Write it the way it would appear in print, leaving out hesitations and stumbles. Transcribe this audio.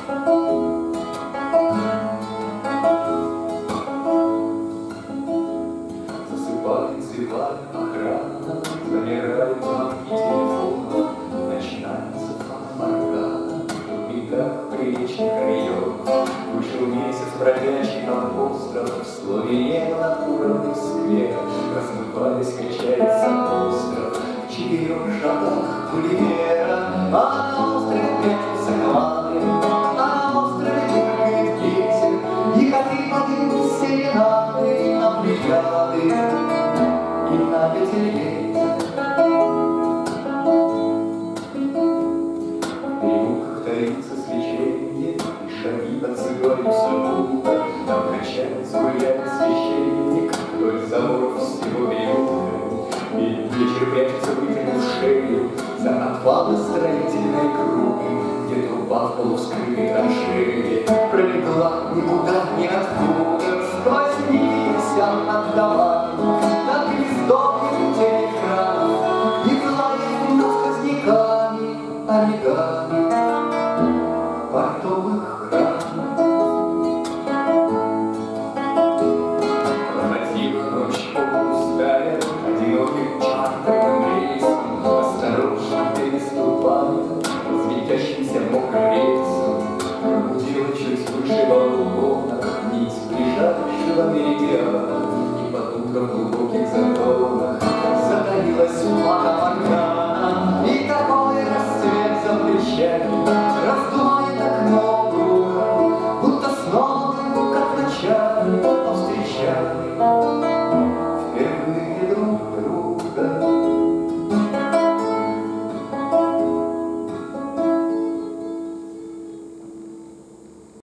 Засыпает цветами охрана, замирают звонки телефона, начинается фанфаркана, беда приличных районов. Вышел месяц бродячий на остров, в слове неба над уровнем сквера размываясь, качается остров в 4 шагах Гулливера. А на острове прячутся кланы, а на острове гулькает ветер, и коты поют серенады на плеяды и на ветер. В переулках таится свечение, и шаги отзываются будто там кончается гуляет священник вдоль заборов всего переулка. И вечер прячется, вытянув шею за отвалы строительной круги, где труба в полувскрытой траншеи.